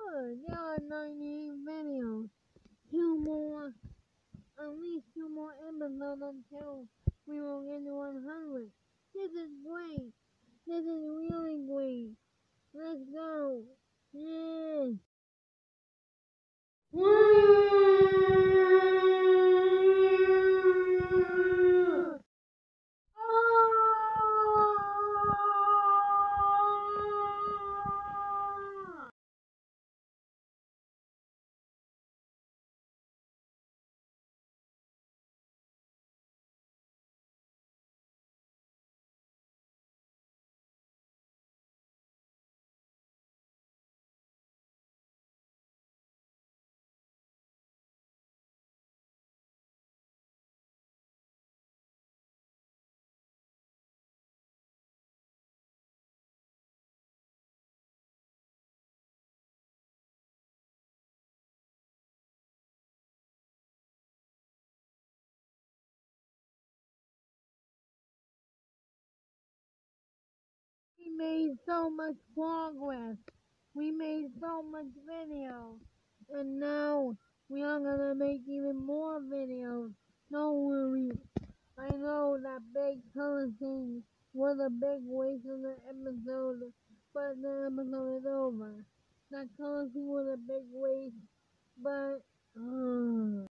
good. There are 98 videos. Two more, at least two more episodes until we will get to 100. This is great. This is really great. Let's go. Yes. We made so much progress. We made so much video. And now we are gonna make even more videos. Don't worry. I know that big color thing was a big waste of the episode, but the episode is over. That color thing was a big waste, but